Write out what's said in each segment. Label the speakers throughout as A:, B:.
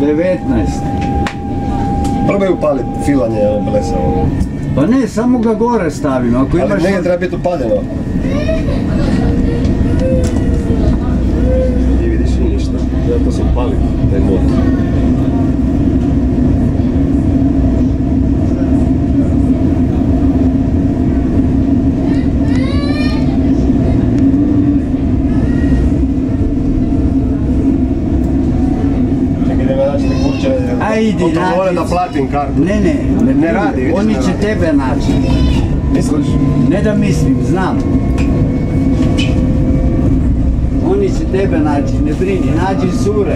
A: 19.
B: Probaj upaliti filanje blesa.
A: Pa ne, samo ga gore stavim. Ako
B: Ali
A: imaš...
B: negdje treba biti upaljeno. I vidiš i ništa. Zato se upali taj motor.
A: A idi,
B: nađi. Da platim kartu.
A: Ne
B: radi.
A: Oni će tebe naći.
B: Misliš?
A: Ne da mislim, znam. Oni će tebe naći, ne brini, nađi cure.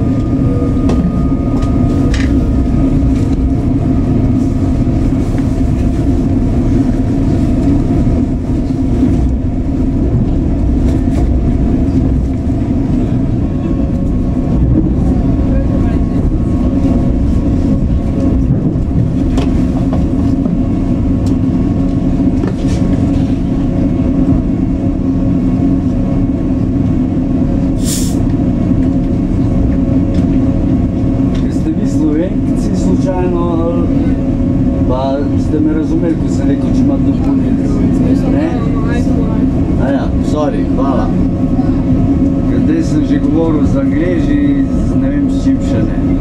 A: Pa ste me razumeli ko sam rekao ću mat dopuniti, ne? A ja, sorry, hvala. Kada sam že govoril z Angleži, ne vem s čim še ne.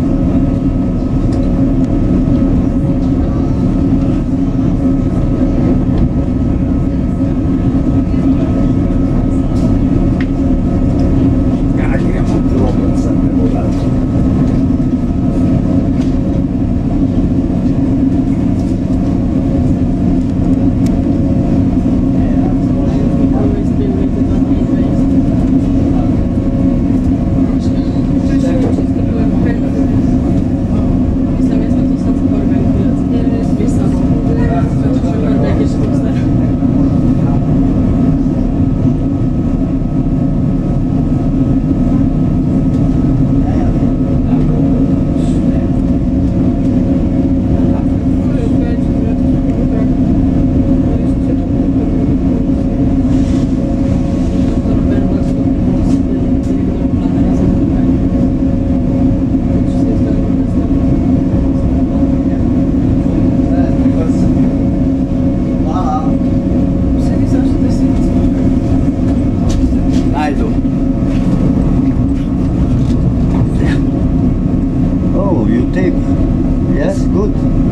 A: Yes, good.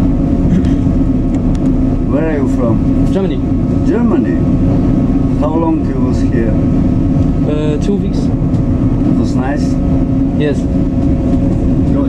A: Where are you from?
C: Germany.
A: Germany? How long you was here?
C: 2 weeks.
A: It was nice?
C: Yes.
A: Good.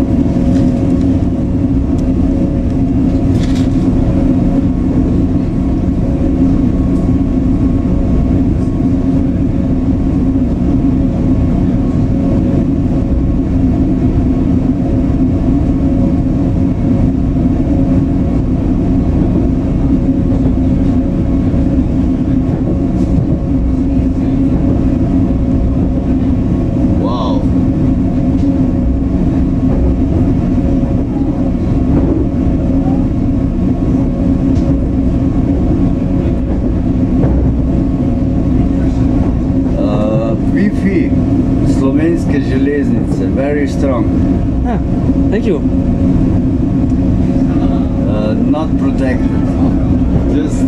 A: Slovenske železnice, very strong.
C: Ah, thank you.
A: Not protected. Just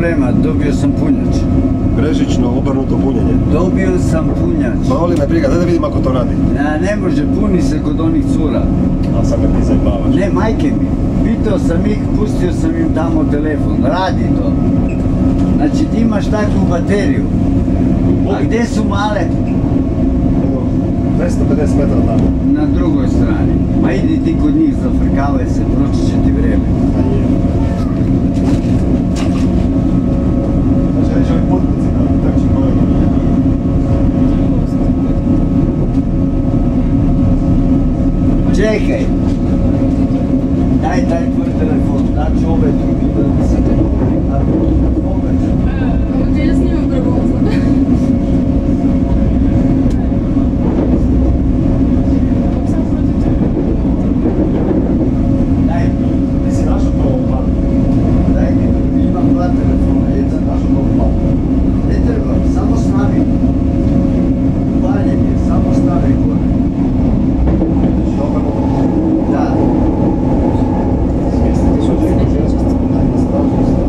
A: problema, dobio sam punjač.
B: Brežično obrnuto punjenje.
A: Dobio sam punjač.
B: Boli me briga, daj da vidim ako to radi.
A: Ne može, puni se kod onih cura.
B: A sad me ti zajebavaš.
A: Ne, majke mi. Pitao sam ih, pustio sam im tamo telefon. Radi to. Znači ti imaš takvu bateriju. A gdje su male?
B: 250 metara tamo.
A: Na drugoj strani. Ma idi ti kod njih, zafrkavaj se, proći će ti vrijeme.
B: Znači reći ovi putnici da tak će kolega.
A: Čekaj. Daj taj tvoj telefon, daću ove drugi da se ne događa.
D: Gdje ja snimam prvoza?
A: Daj,
B: Ti si našao to plan.
A: daj mi, imam dva telefona, jedan našao to. Ne treba, samo stavi. Upaljen je, samo stavi gore. Da.
B: Smjestiti su ljudi željeznicu, najma stražu stavu.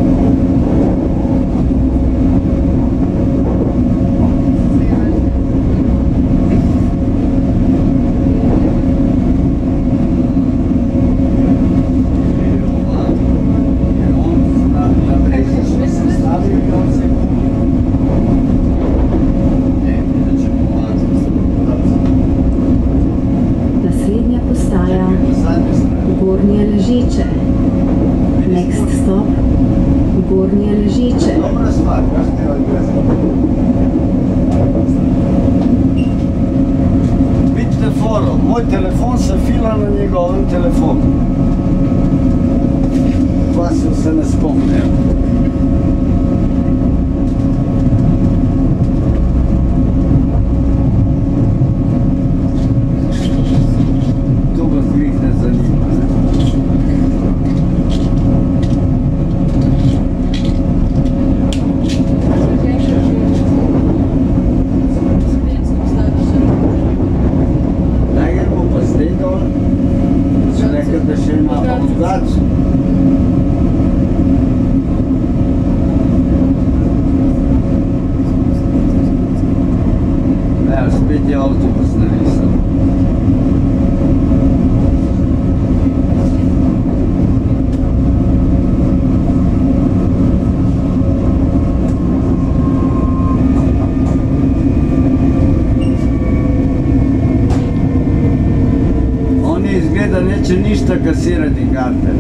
E: Naslednja postaja Gornje Ležiče. Next stop Gornje Ležiče.
A: Dobra stvar.
B: Kaži ti radi breze.
A: Vidite foro, moj telefon se fila na njegovem telefonu. Vasil se ne spomne. To vas grih ne zanima, ne? Daj gremo pa zdaj dol. Če nekaj da še na avtogacu. Evo, spet je avtobus narisal. Oni izgleda neće ništa kasirati karte.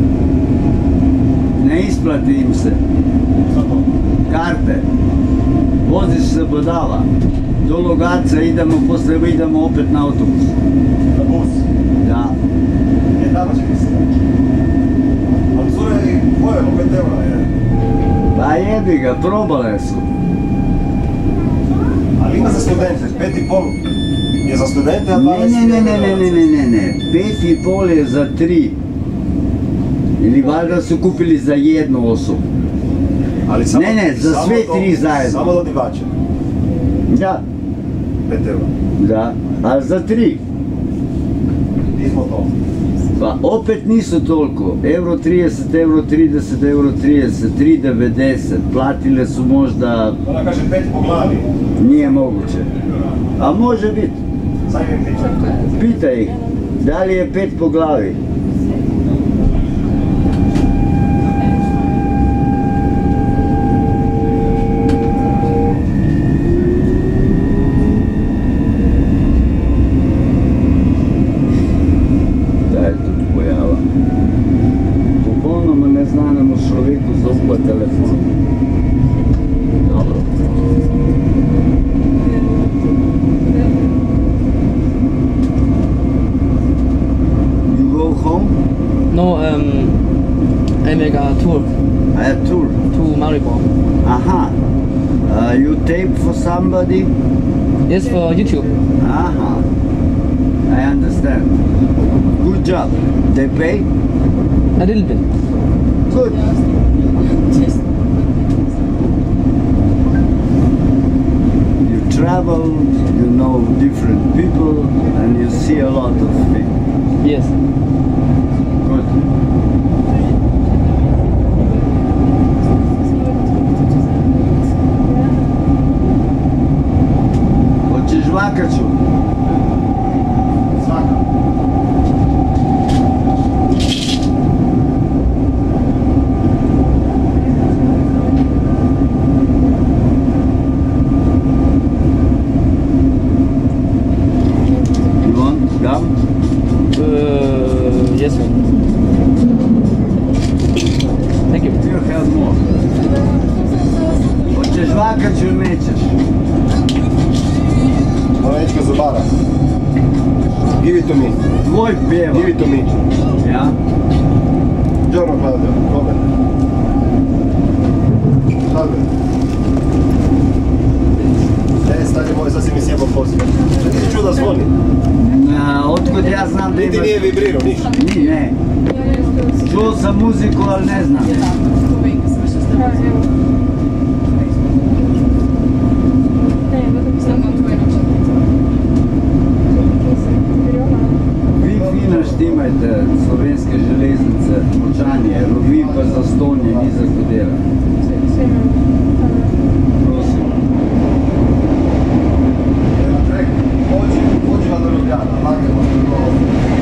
A: Ne isplati im se. Karte. Voziš se bodava. Do Logatca idemo, posle idemo opet na autobus.
B: Na bus.
A: Da.
B: Tamo će mi se. Ali cure i koje, po 5 eura je.
A: Pa jebi ga, probale su.
B: Ali ima za studente, 5,5 je za studente, a 12
A: Ne. 5,5 je za 3. Ili valjda su kupili za jednu osobu.
B: Ali samo,
A: Ne, za
B: samo
A: sve
B: to-
A: tri zajedno.
B: Samo do divača,
A: Da,
B: 5 eura.
A: da, ali za 3.
B: Nismo to.
A: Pa opet nisu toliko. Euro 30, euro 30, euro 30, 3,90. Platile su možda,
B: Ona kaže 5 po glavi.
A: nije moguće. A može biti.
B: Sad im pričam.
A: Pitaj ih, da li je 5 po glavi? Da je tu pojava. Popolnoma neznanemu človeku zaupa telefon. Dobro. You go home?
C: No, I make a tour
A: I have tour.
C: to Maribor.
A: Aha. You tape for somebody?
C: Yes, for YouTube.
A: Aha. I understand. Good job. They pay?
C: A little bit.
A: Good. You travel, you know different people, and you see a lot of things.
C: Yes.
A: Good. Čakaj, če mečeš.
B: Malečka zobara. Give it to me.
A: Tvoj peva.
B: Give it to me.
A: Ja?
B: Giorno Claudio, come? Salve. Stari moj, sad si mi sjebao poslije. Šta ti čuo da zvoni?
A: Otkud ja znam da
B: Niti
A: imaš...
B: nije vibrirao, ništa.
A: Ni, ne. Čuo sam muziku, ali ne znam. Vi fino štimajte slovenske železnice, močanje, rovi pa za stonje, ni za kodera. Prosim.
B: Pođi vam do Ljubljana, lagamo što to...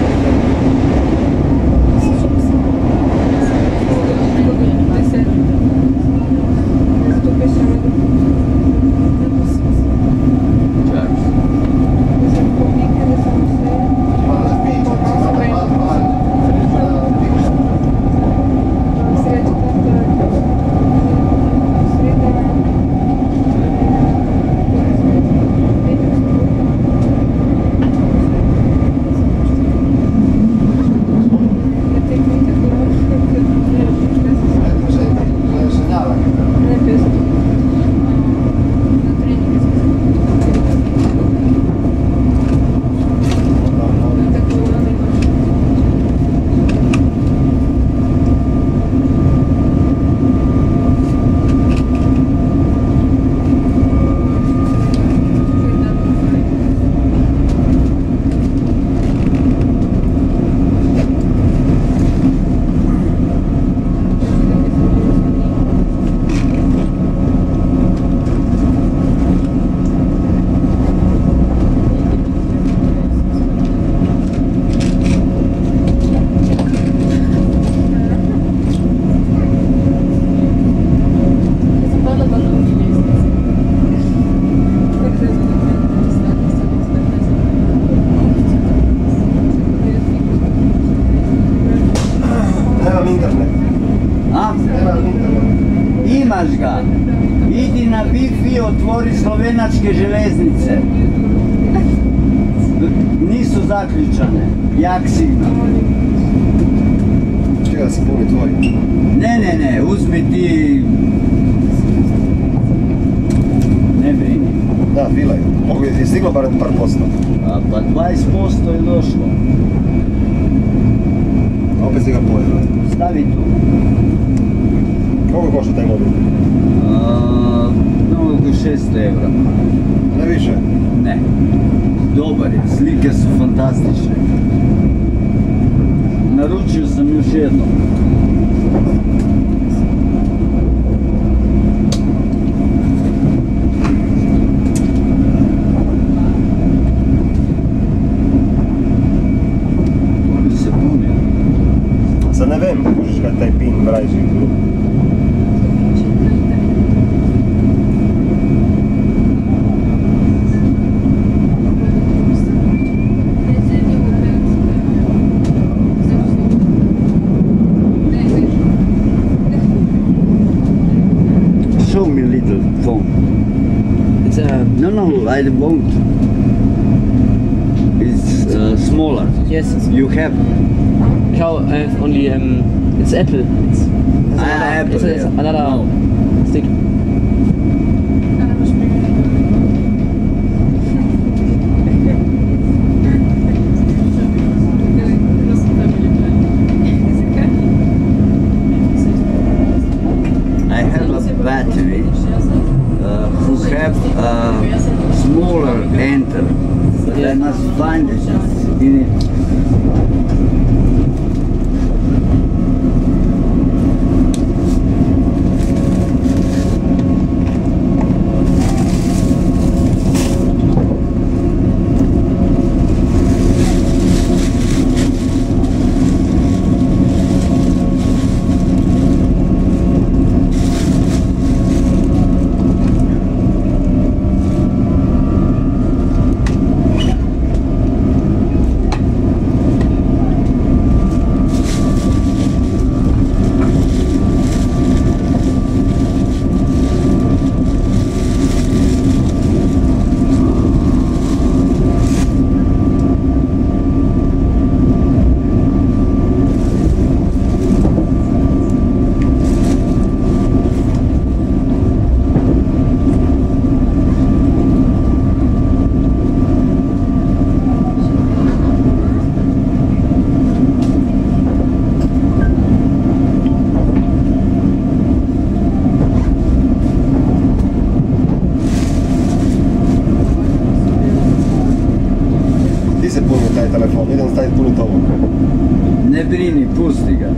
A: Imaš ga. Idi na Wi-Fi, otvori slovenačke železnice. Nisu zaključane. Jak signal.
B: Čekaj da se puni tvoj.
A: Ne, uzmi ti... Ne brini.
B: Da, filaj. Mogu je stiglo barem par posto.
A: Pa 20% je došlo.
B: A opet si ga pojela.
A: Stavi tu.
B: Koliko košta taj mobil?
A: No, oko 600 evra.
B: Ne više?
A: Ne. Dobar je, slike su fantastične. Naručio sam još jedno. Oni se puni.
B: Sad ne vem, možeš kad taj pin vraži.
A: Show me a little phone.
C: It's
A: No, I won't. It's smaller.
C: yes.
A: You have
C: I have only it's Apple. It's
A: Apple.
C: It's
A: Yeah.
C: another
A: No.
C: stick.
A: I have a battery who have a smaller enter. But I must find it in it.
B: telefon, idem staviti puniti ovo.
A: Ne brini, pusti ga.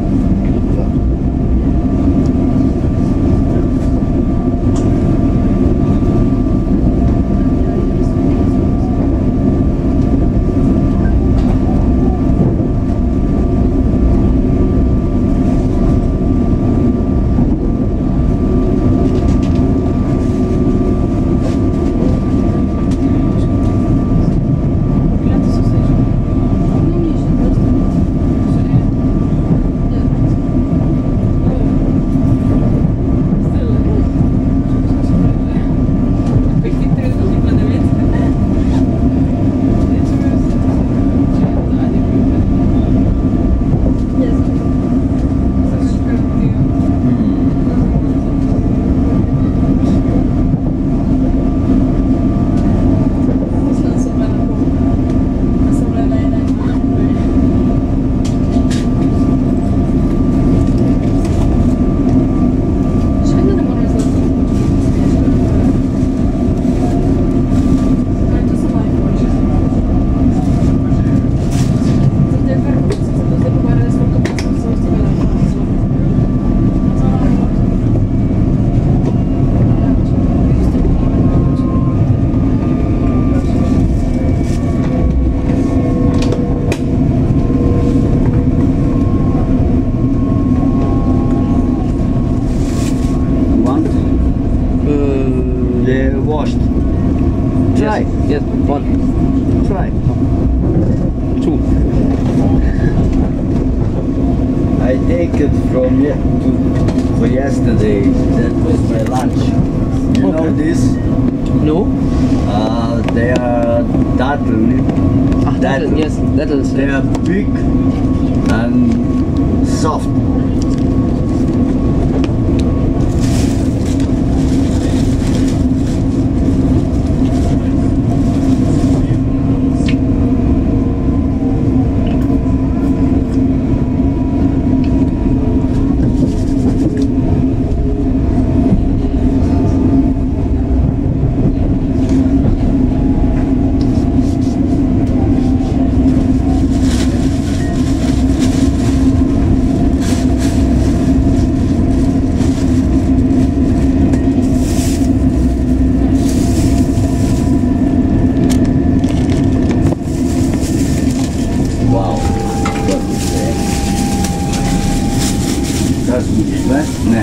A: Washed. Try.
C: Yes, one.
A: Try.
C: Two.
A: I take it from for yesterday. That was my lunch. You know this?
C: No?
A: They are dattel.
C: Datteln, yes, dattles.
A: They are big and soft. Ne.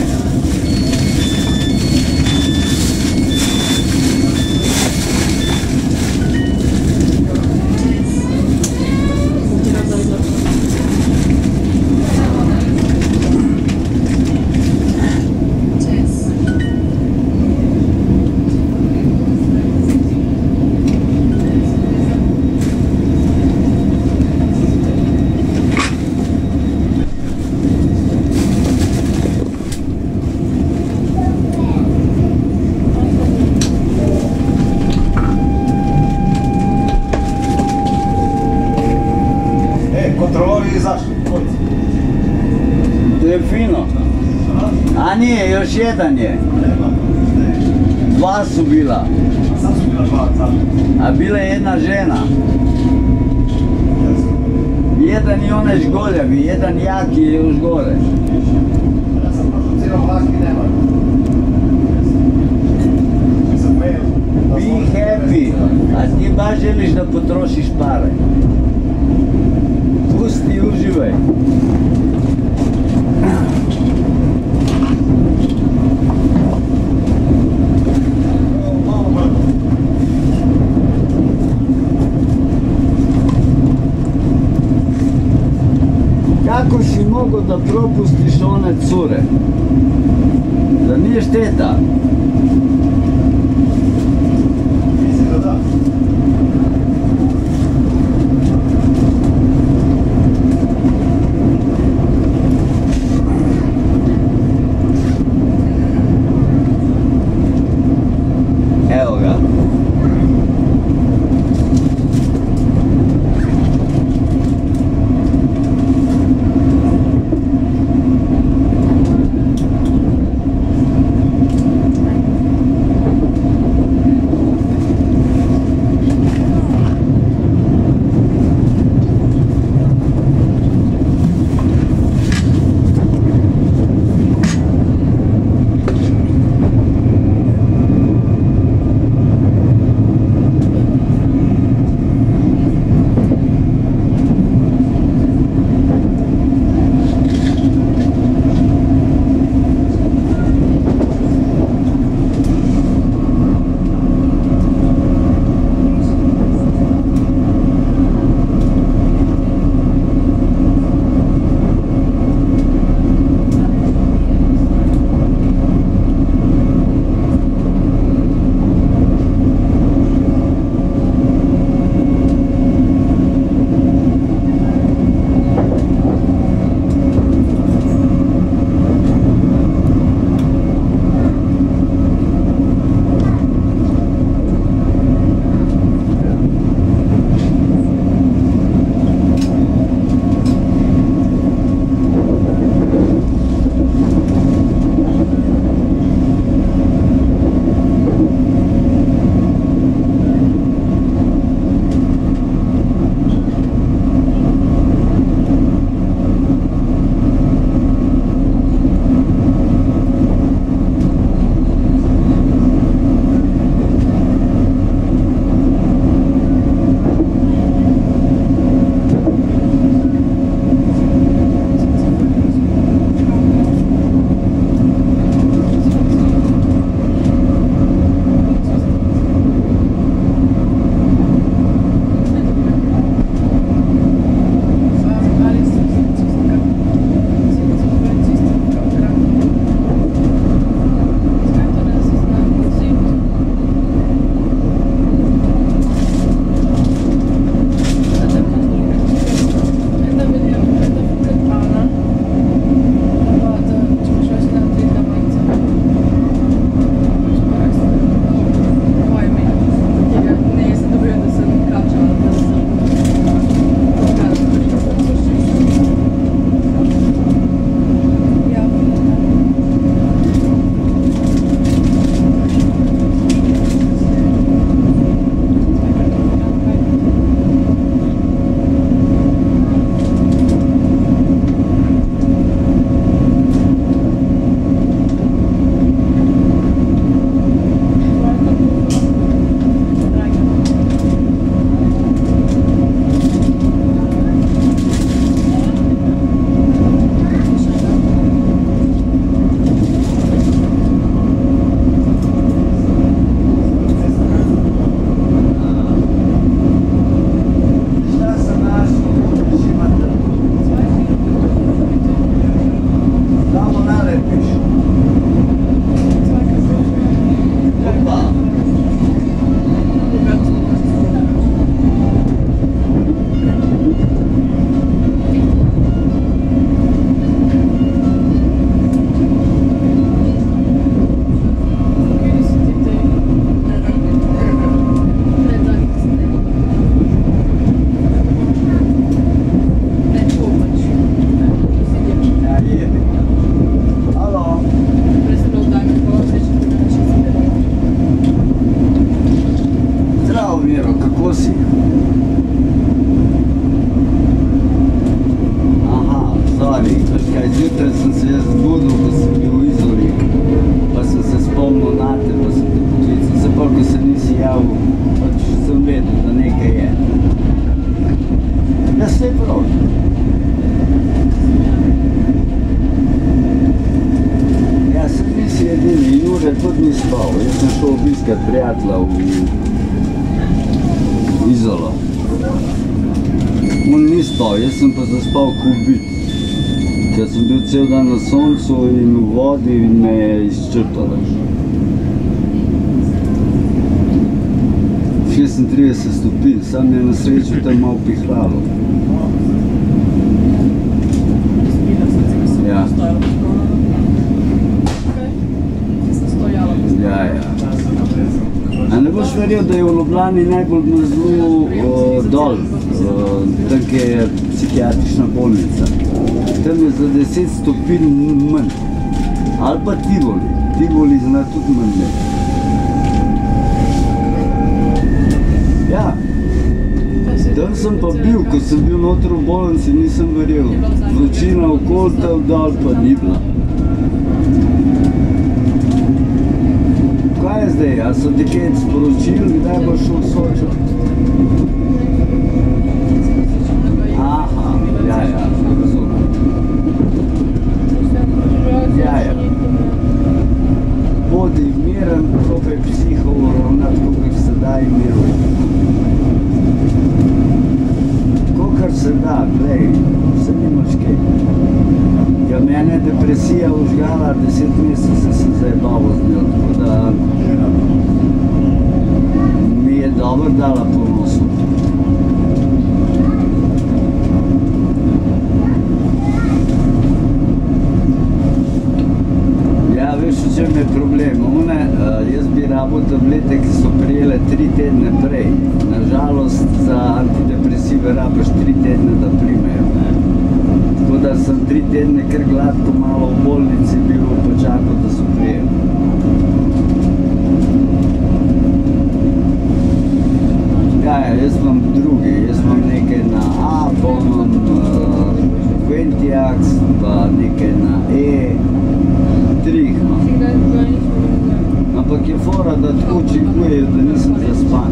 B: Kontrolori izašli, dvojica.
A: To je fino. A nije, još jedan je. Dva su bila.
B: A sad su bila dva, sad.
A: A bila je jedna žena. Jedan i onaj žgoljavi, jedan jaki je još gore.
B: Ja sam producirao vlak i nema.
A: Be happy, a ti baš želiš da potrošiš pare. Pusti i uživaj. Kako si mogao da propustiš one cure? Da nije šteta?
B: Mislim da da.
A: Evo ga. pravil, pač sem vedel, da nekaj je. Ja, vse prav. Ja, sem nisi edini, Jure tudi ni spal. Jaz sem šel obiskat prijatelja v Izolo. On ni spal, jaz sem pa zaspal kubit. Ker sem bil cel dan na soncu in v vodi in me je izčrpalo. 36 stopinj, sam je na srečo tam malo pihlalo. Ja. Ja, ja. A ne boš verjel, da je v Ljubljani najbolj mrzlo dol, tam, kjer je psihiatrična bolnica. Tam je za 10 stopinj manj. Ali pa Tivoli. Tivoli zna tudi manj imeti. Ja. Tam sem pa bil, ko sem bil noter v bolnici, nisem verjel. Vročina okoli tam dol pa ni bila. Kaj je zdaj? A so ti kaj sporočili, kdaj boš šel v Sočo? Aha, ja, razumem. Ja. Bodi miren, probaj psiho uravnati, kolikor se da in miruj. Kolikor se da, glej, vse nimaš kaj. Ja, mene je depresija užgala, 10 mesecev sem zajebalo z njo, tako da mi je dobro dala po nosu. Ja, veš, v čem je problem? Jaz bi rabo tablete, ki so prijele 3 tedne prej. Nažalost, za antidepresive rabaš 3 tedne, da primejo. Tako da sem 3 tedne kar gladko malo v bolnici bil, počakal, da so prijeli. Ja, jaz imam drugi, jaz imam nekaj na A, pa imam Quentiax, pa nekaj na E, 3 jih imam. Ampak je fora, da tako učinkujejo, da nisem zaspan.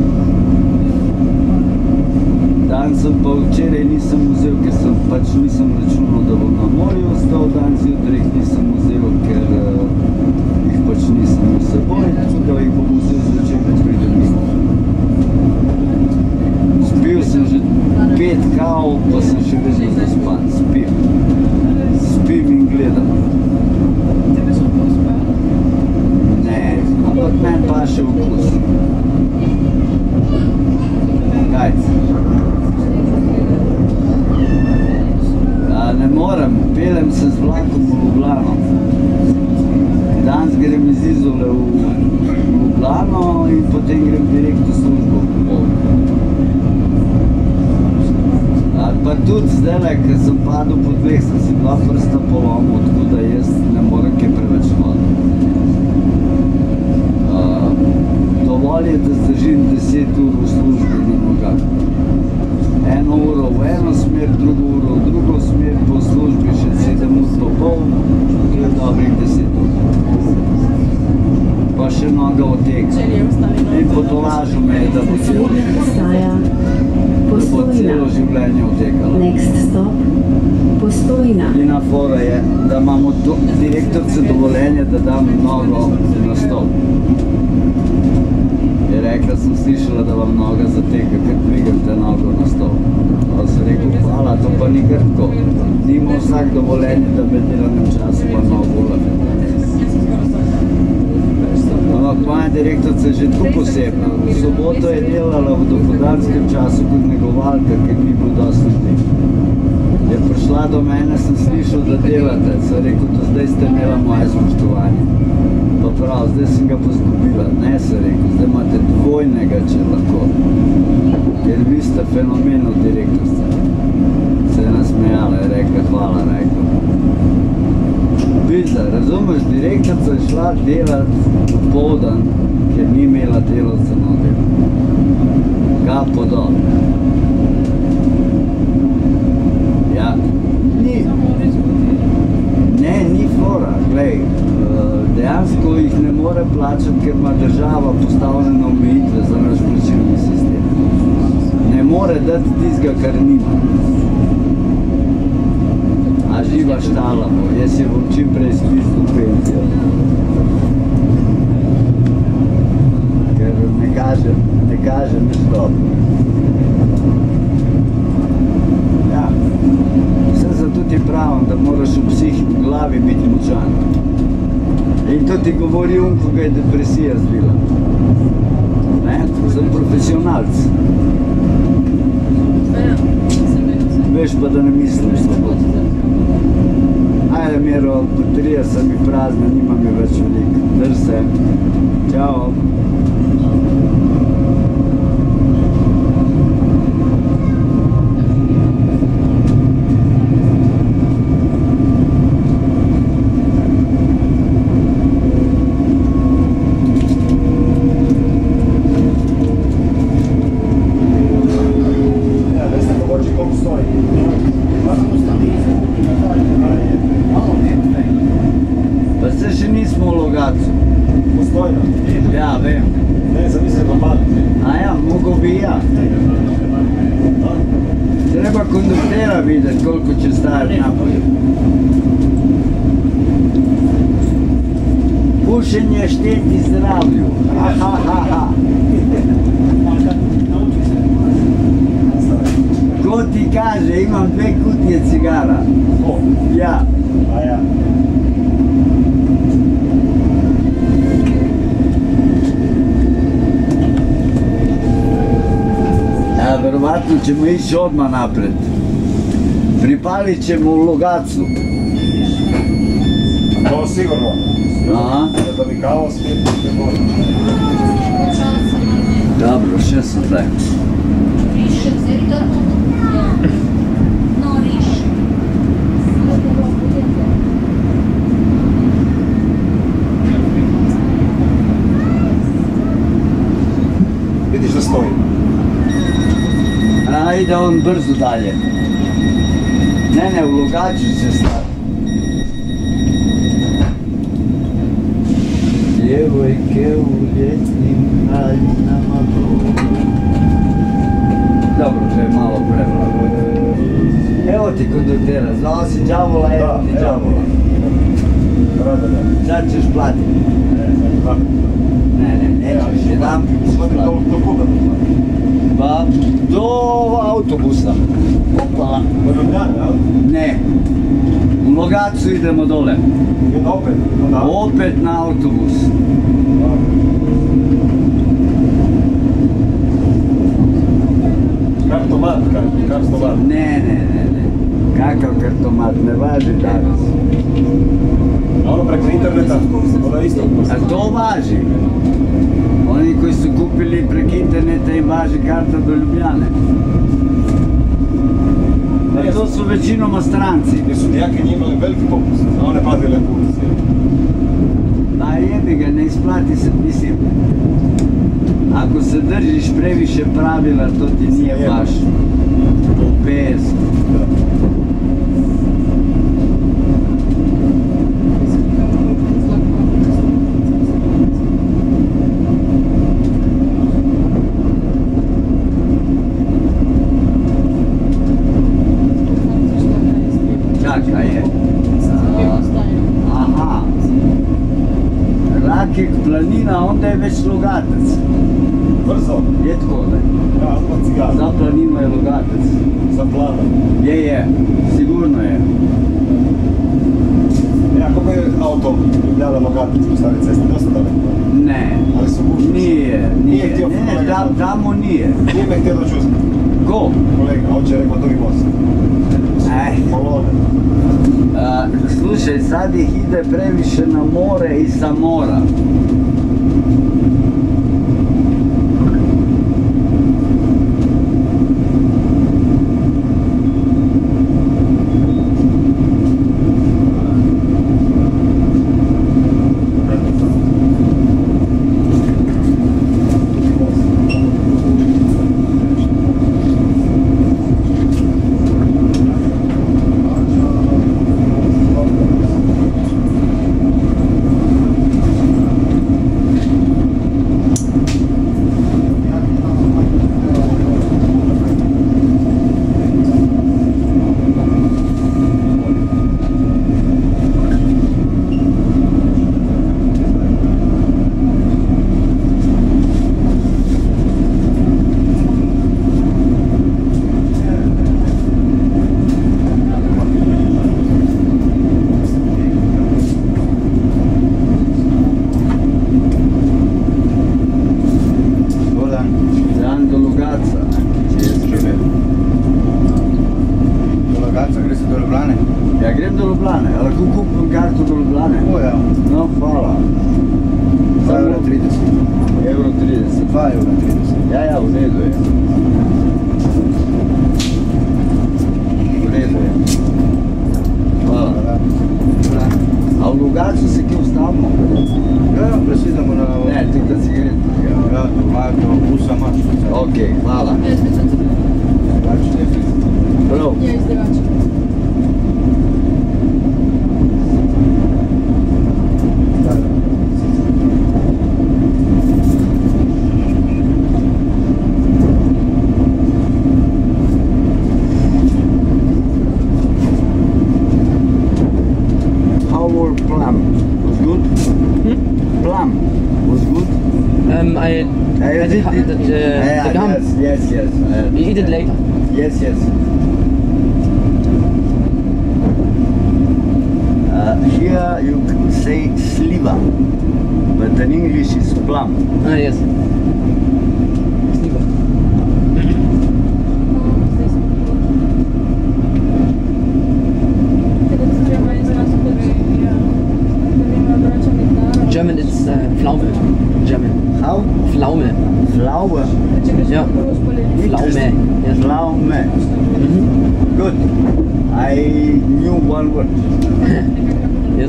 A: Dan sem pa včeraj nisem vzel, ker sem pač nisem računal, da bom na morju ostal, dan zjutraj jih nisem vzel, ker jih pač nisem v seboj, tako da jih bom vzel zvečer, ko pridem mimo. Spil sem že 5 kav, pa sem še vedno zaspan, spim in gledam. Ne, ampak meni pa še vkus. Gajc. Ne morem, pelem se z vlakom v Ljubljano. Danes grem iz Izole v Ljubljano in potem grem direkt v službo v Ljubljano. Pa tudi zdajle, ker sem padel po dveh, sem si 2 prsta polomil, tako da jaz ne morem kaj preveč hoditi. Dovolj je, da zdržim 10 ur v službi na nogah. 1 uro v eno smer, drugo uro v drugo smer, po službi še 7 ur pa pol, to je dobrih 10 ur. Pa še noga otekla. In potolažil me je, da bo celo življenje otekala.
E: Next stop, Postojna.
A: Edina fora je, da imamo direktorce dovoljenje, da dam nogo na stol. Je rekla, sem slišala, da vam noga zateka, ker prigate nogo na stol. Pa sem rekel, hvala, to pa ni kar tako. Nima vsak dovoljenje, da med delovnem času pa nogo vlade. Ampak moja direktorica je že tako posebna. V soboto je delala v dopoldanskem času kot negovalka, ker ni bilo dosti ljudi. Je prišla do mene, sem slišal, da delate. Sem rekel, do zdaj ste imela moje spoštovanje. Pa prav, zdaj sem ga pozgubila. Ne, sem rekel, zdaj imate dvojnega, če lahko. Ker vi ste fenomenov direktorica. Se je nasmejala, je rekla, hvala, Rajko. Pizda, razumeš, direktorica je šla delat popoldan, ker ni imela delavca na delu. Kapo dol. Ja, ni. Ne, ni fora, glej. Dejansko jih ne more plačati, ker ima država postavljene omejitve za naš more dati tizga, kar nima. A živa štala bo, jaz je bom čim prej spisal v penzijo. Ker ne kaže nič dobro. Ja, vse zato ti pravim, da moraš v glavi biti močan. In to ti govori ko ga je depresija zbila. Ne, sem profesionalc. Veš pa, da ne mislim slobodno. Ajde, Miro, baterija se mi prazna, nima mi več veliko. Drž se. Čao. Pa se še nismo v Logatcu.
B: Postojno?
A: Ja, vem.
B: Ne, zamislim na pad.
A: A ja, mogo bi ja. Treba konduktera videti, koliko će stajati napolje. Pušenje šteti zdravlju. Ha, ha, ha, ha. Ko ti kaže, imam 2 kutije cigara.
B: O,
A: Ja.
B: a ja.
A: Ja, verovatno ćemo ići odmah napred. Pripalit ćemo u Logatcu.
B: To sigurno.
A: Aha.
B: Da bi kao svijet ne može.
A: Dobro, še sam taj.
B: Vidiš da stoji.
A: A ide on brzo dalje. Ne, u Logatcu se stati. Djevojke u ljetnim haljinama broju. Dobro, to je malo prevlago. Evo ti konduktera, znao si đavola, evo ti đavola.
B: Rada da.
A: Sad ćeš platiti. Ne, nećeš, jedan ćeš platiti.
B: Do kuda to znači?
A: Pa, do autobusa. Opa.
B: Od Ljubljane, ali?
A: Ne. U Logatcu idemo dole.
B: I opet?
A: Opet na autobus.
B: Kartomat, kartomat.
A: Ne. Kakav kartomat, ne važi danas.
B: A ono preko interneta, ono je isto.
A: A to važi. Oni koji su kupili preko interneta im važi karta do Ljubljane. A to su većinoma stranci.
B: Jer su dijakinji imali veliki popus, a one padile policije.
A: Pa jebi ga, ne isplati se, mislim. Ako se držiš previše pravila, to ti nije baš bez. Čakaj je. Aha. Rakek, planina, onda je već Logatac.
B: Brzo.
A: Je tko ne?
B: Ja, odmah cigara.
A: Za planinu je Logatac.
B: Za planom.
A: Je, sigurno je.
B: Ja, koliko je auto Ljubljana Logatac po stari cesti? Dosta daleko.
A: Ne.
B: Ali su gužve.
A: Nije.
B: htio
A: Ne,
B: kolega.
A: tamo nije.
B: Nije me htio doći uzeti.
A: Ko?
B: Kolega, hoće rekao drugi most. Polone.
A: Slušaj, sad ih ide previše na more i sa mora. Ja grem do Ljubljane, a lahko kupim karto do Ljubljane?
B: O ja,
A: No, hvala.
B: 2,30 €.
A: Euro 30.
B: 2,30 €.
A: Ja, v redu je. V redu je. Hvala. A v Lugaču se kje ustavimo?
B: Ja, presidamo na...
A: Ne, tik da cigaret.
B: Ja, do busa mač.
A: Ok, hvala. Prav.
D: Je izdevač.
A: How were Plum? Was good? Plum was good?
C: I had the gum.
A: Yes.
C: We eat it later.
A: Yes. Here you can say sliva, but in English is plum.
C: Ah, yes. German it's Pflaume. German.
A: How?
C: Pflaume.
A: Flower.
C: Ja. Pflaume. Yes.
A: Pflaume.
C: Mhm.
A: Good. I knew one word.
C: Yes.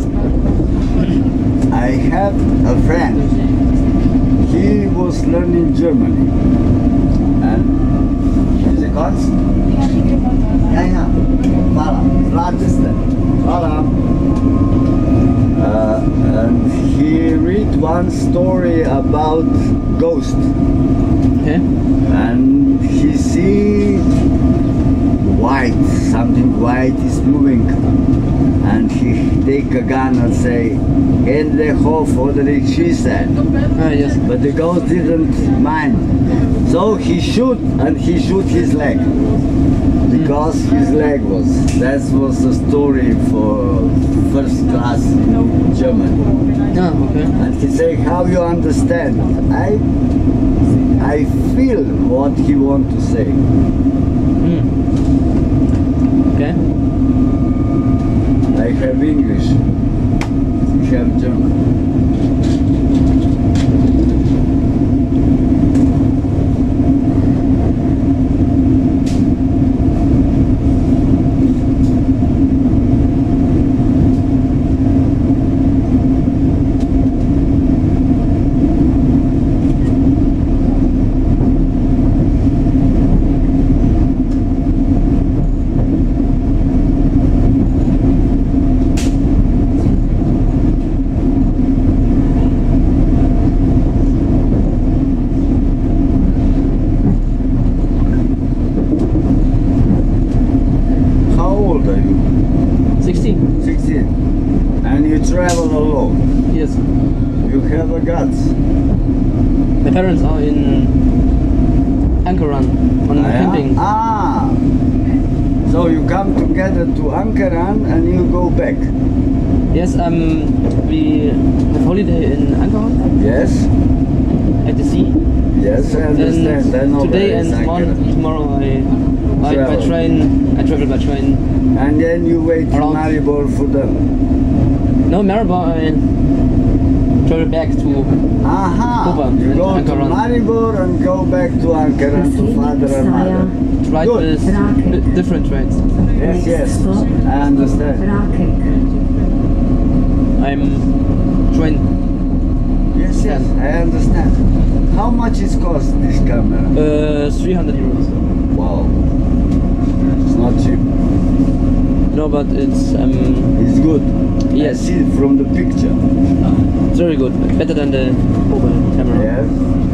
A: I have a friend. He was learning Germany. And is it called? Ja. Hvala. Vladisten. Hvala. And he read one story about ghost.
C: Okay.
A: And he see white, something white is moving. And he take a gun and say, in the Hof oder she said.
C: Ah, yes.
A: But the ghost didn't mind. So he shoot and he shoot his leg. Because his leg was, that was a story for first class in German.
C: Ah, okay.
A: And he say, how you understand? I feel what he want to say.
C: Okay.
A: I have English, I have German. How old are you?
C: 16.
A: 16. And you travel alone.
C: Yes.
A: You have a guts.
C: My parents are in Ankaran on camping.
A: Ah! So you come together to Ankaran and you go back.
C: Yes, we have holiday in Ankaran
A: Yes?
C: at the sea.
A: Yes, I understand. I know
C: Today
A: where
C: and
A: is Ankaran.
C: tomorrow I travel by train.
A: And then you wait in
C: Around-
A: Maribor for them.
C: No, Maribor, I travel back to
A: Aha!
C: Kuba
A: You
C: and
A: go to
C: Ankaran.
A: Maribor and go back to Ankaran to father and mother.
C: ride
A: Good.
C: with different trains.
A: Yes, I understand.
E: Rakek.
C: I'm train
A: Yes, I understand. How much it cost this camera?
C: 300 euros.
A: Wow. It's not cheap.
C: No, but it's
A: It's good.
C: Yes.
A: I see it from the picture.
C: very good, better than the mobile camera.
A: Yes.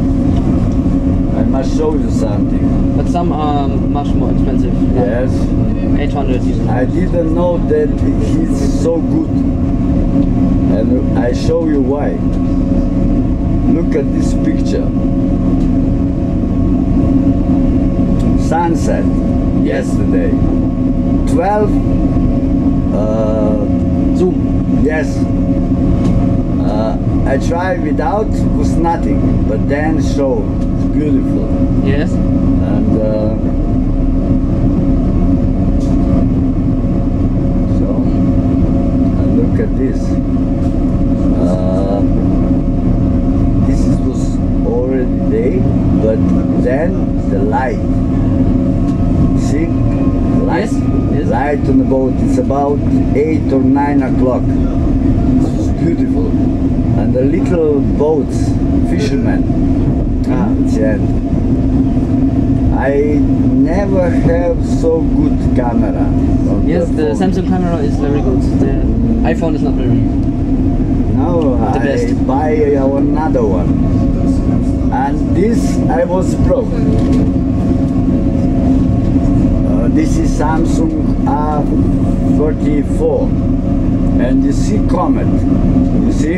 A: I must show you something.
C: But some are much more expensive. like
A: Yes.
C: 800 even.
A: I didn't know that he's so good. And I show you why. Look at this picture. Sunset yesterday. 12
C: Zoom.
A: yes. I tried without, was nothing, but then showed. It's beautiful.
C: Yes.
A: And look at this. This was already day, but then the light. See? Light,
C: Yes.
A: light on the boat. It's about 8 or 9 o'clock. It's beautiful. And the little boats, fishermen. It's the end. I never have so good camera. On
C: Yes, the
A: phone.
C: Samsung camera is very good. The iPhone is not very.
A: Now
C: The
A: I
C: best.
A: buy another one. And this I was broke. This is Samsung A44. And you see Comet. You see?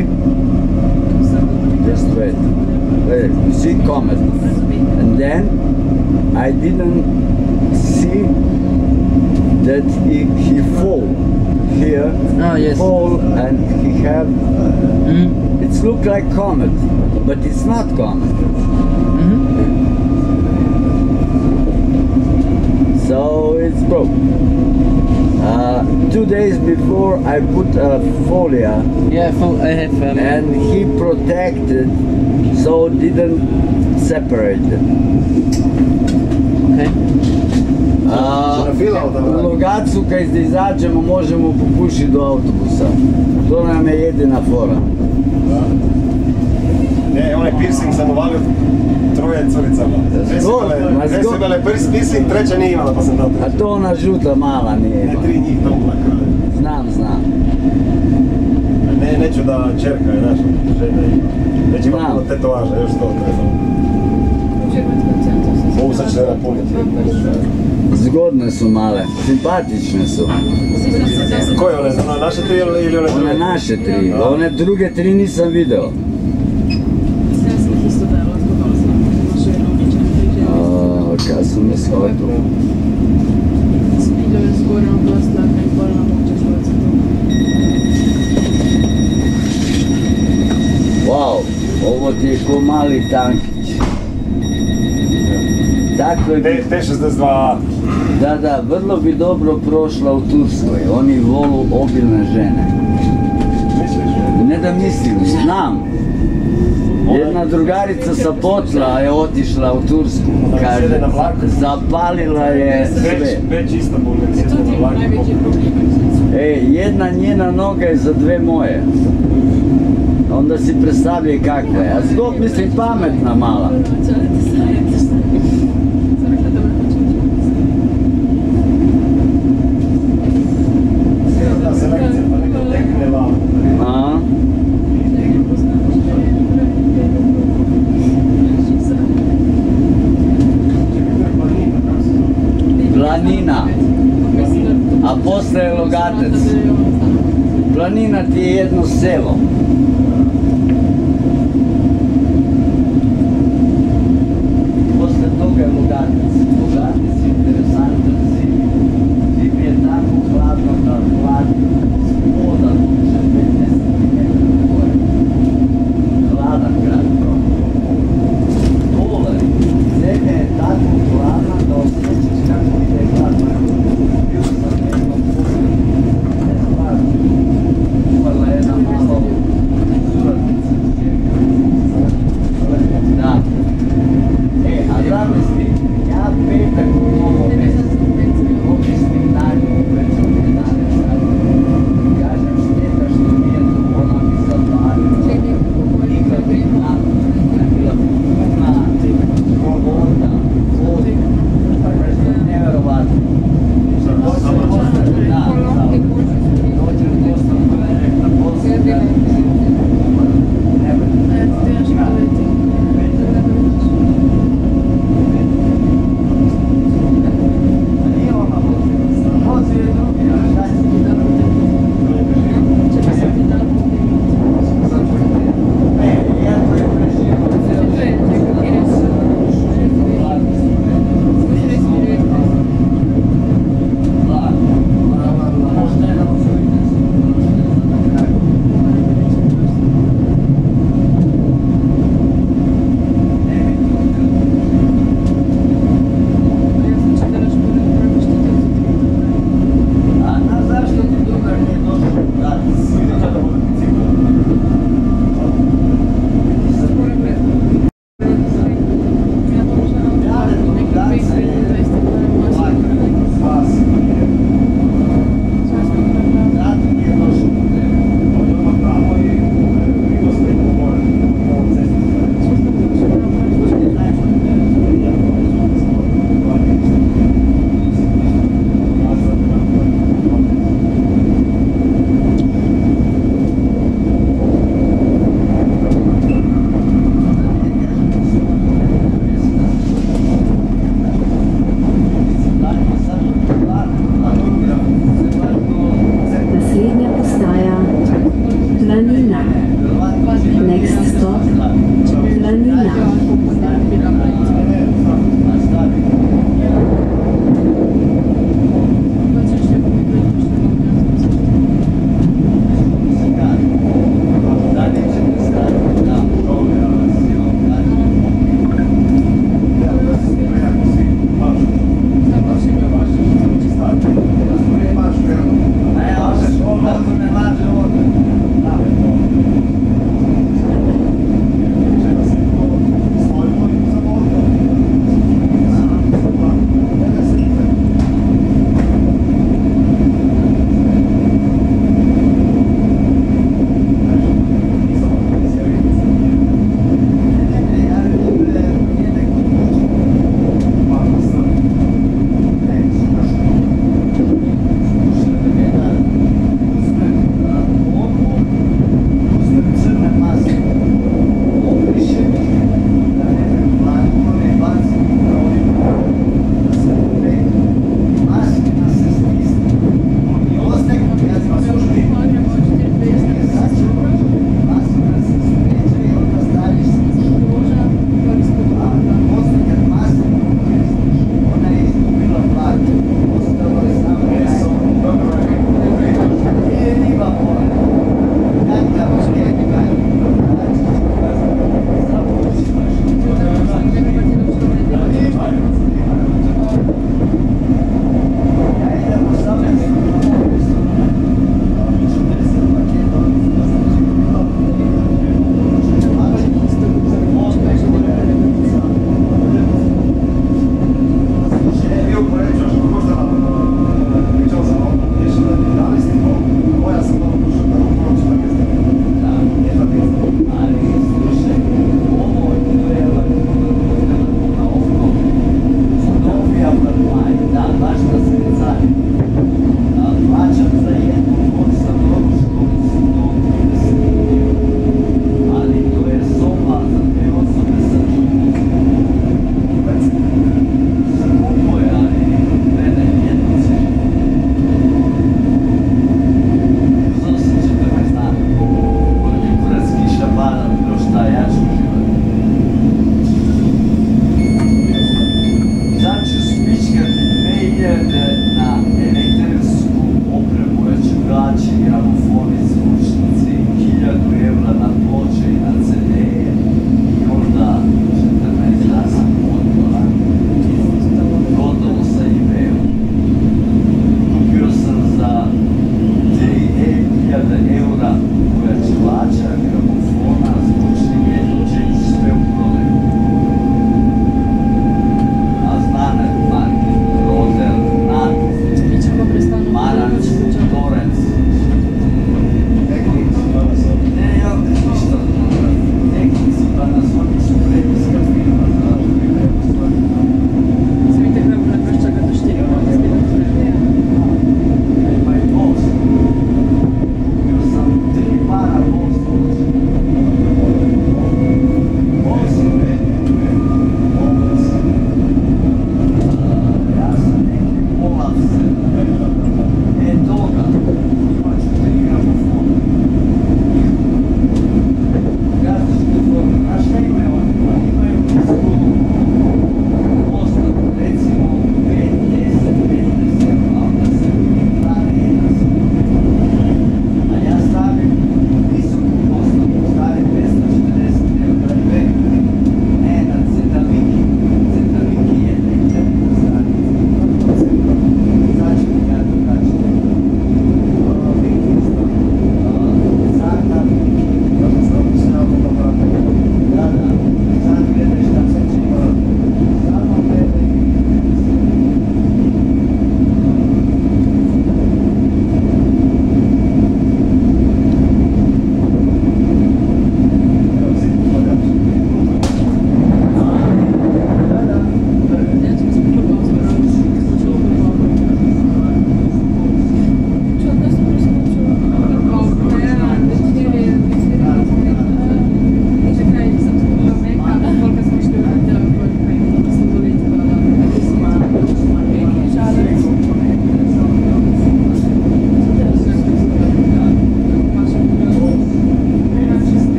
A: Just wait. Wait, you see Comet. And then I didn't see that he fall here.
C: Ah, yes.
A: Fall and he have.
C: Mhm.
A: It's look like Comet, but it's not Comet.
C: Mhm.
A: So it's broke. 2 days before I put a folia
C: Yeah, I have.
A: and he protected, so didn't separate it.
C: Okay.
B: Fila od
A: U Logacu kad izađemo možemo popušiti do autobusa. To nam je jedina fora.
B: Ne, onaj piercing sam uvalio troje curicama. Dve su imale piercing, treća nije imala pa sam dao
A: A
B: treću.
A: to ona žuta mala nije
B: Ne,
A: imala.
B: 3 njih tamo na kraju.
A: Znam.
B: Ne, neću da čerka je naša žena ima. Neće imati puno tetovaža, još to treba. Mogu sad će da napuniti.
A: Zgodne su male, simpatične su.
B: Koje one, naše 3 ili one druge?
A: One naše 3, one druge 3 nisam video. Kad su mi shvatili. Wow, ovo ti je ko mali tankić. Takve bi,
B: T62.
A: da, vrlo bi dobro prošla u Turskoj. Oni volu obilne žene.
B: Misliš?
A: Ne da mislim, znam. Jedna drugarica sa Potla je otišla u Tursku. Kaže,
B: sjede na vlaku.
A: zapalila je sve.
B: Već Istanbul, ne sjećam na vlaku.
A: Jedna njena noga je za 2 moje. Onda si predstavljaj kakva je. A zbog mislim pametna mala.
B: Da se lekcija, pa neka tekne vam.
A: A? Planina. A posle je Logatec. Planina ti je jedno selo. Posle toga je Logatec. Logatec je interesantan zim. Zim je tako hladno da hladi voda duže 15 cm gore. Hladan grad. Dole, zemlja je tako hladna da osjećaš kako ide hladno. Bio sam jednom posljedno. Ne znam, uvala jedna malo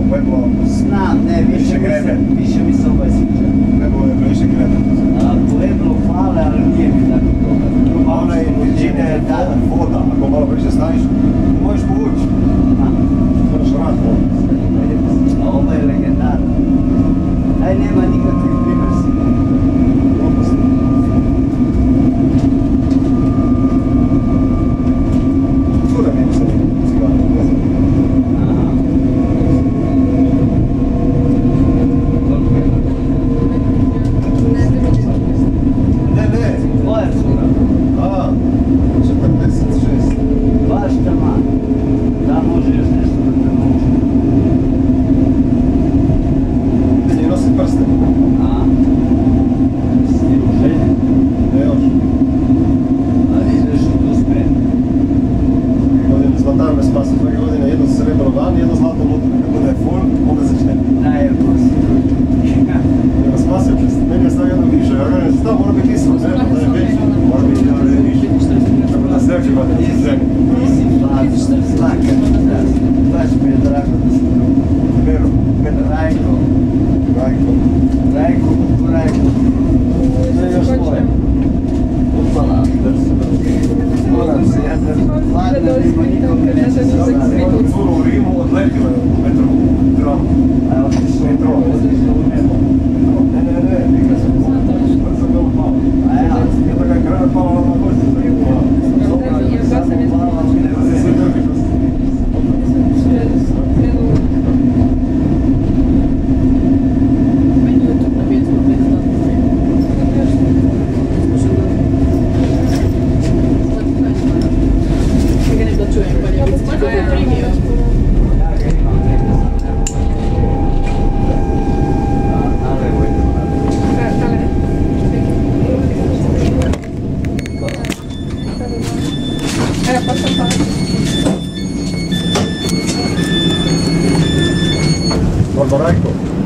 B: Pueblo,
A: Znam, ne,
B: Više grebe.
A: više mi se ovaj sviđa.
B: Pueblo je previše grebe.
A: Pueblo hvale, ali nije mi tako dobar.
B: A ona je Virginia je voda, ako malo više staviš, možeš povući. Moraš rad voda.
A: A ovo je legendarno. Taj nema nikakvih primjersi.
B: Čuda mi je se cigara, ne znam.
A: Aha. Koliko je?
B: Ne.
A: Tvoja cura.
B: A, 46.
A: Baš taman. Da može još nešto da te nauči.
B: Ti nosi prste.
A: A? Si ti u želji?
B: Ne još.
A: Ali ideš u tu spremu.
B: Godine zlatar me spasi svake godine, jedno srebro van i jedno zlato unutra. Kad bude full, onda začne.
A: Najebo si drugi.
B: Ja ga spasio, meni je stavio jedno više. Ja ga ne stav, mora biti isto, ne, da je veći. Mora biti jedan više. Tako da sve će imati da se ženi.
A: Nisi fazno, svaka ti čast. Baš mi je drago da si drugi.
B: Vero,
A: Rajko.
B: Rajko.
A: Rajko, Rajko. To je još tvoje. Upala. Moram se, ja sam hladna, nima nikome neće se
B: Imam curu u Rimu, odletila je u metro, dramu.
A: A otišao u nebo.
B: Ne, nikad sam brzo bilo pao.
A: A ja,
B: Jedna ga je krena pala, ona na košti za Rimu.
A: samo upala u nebo.
B: Sve drugi prosti.
A: Ja ga imam neka sam nebo. Ale ujde.
B: Guarda Rajko.